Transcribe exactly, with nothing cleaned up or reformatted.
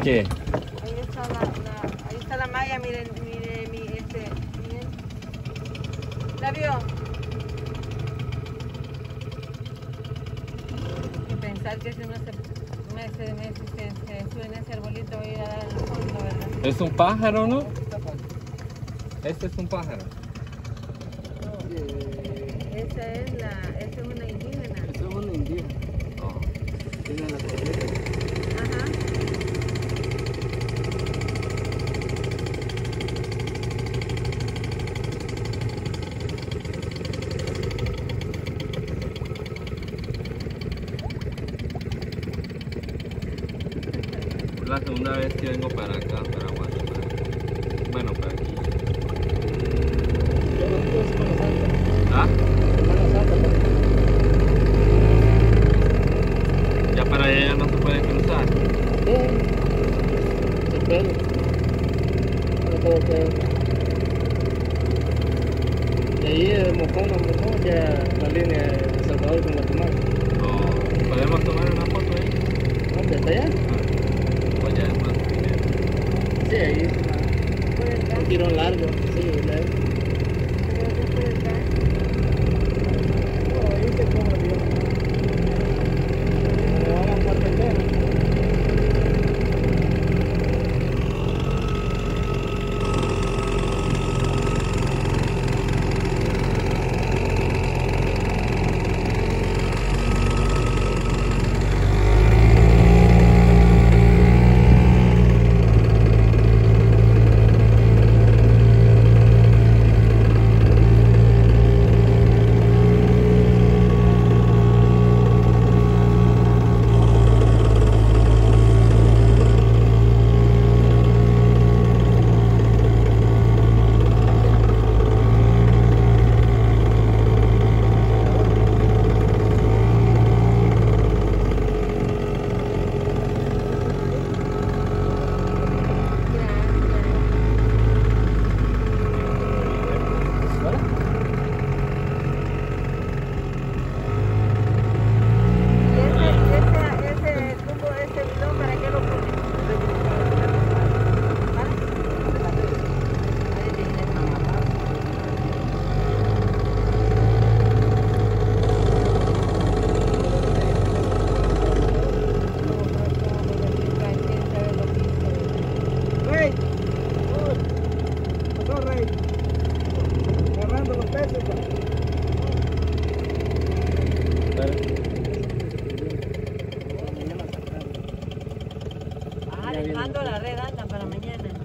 ¿Qué? Ahí está la, la, ahí está la malla, miren, miren, mi, este, miren. ¿La vio? Y pensar que si uno se, me, se, me, se, se sube en ese arbolito voy a ir a dar el fondo, ¿verdad? ¿Es un pájaro, no? Este es un pájaro. Esa es la, esa es una indígena. Esa es una indígena. Oh. Tiene la corriente. Ajá. Es la segunda vez que vengo para acá, para Guatemala. Bueno, para aquí. Yo no estoy Semana Santa. ¿Ah? Semana Santa. Ya para allá ya no se puede cruzar. Sí. Se puede. No creo que... De ahí de Mojón a Mojón ya la línea de El Salvador con Guatemala. Oh, ¿podemos tomar una foto ahí? ¿Dónde está allá? Pues ya es más dinero. Sí, ahí. Por acá. Un tirón largo. Sí, largo. Creo que por acá. No, ahí se cobra bien. Pero vamos a Puerto Entero. Ah, les mando la red anda para mañana.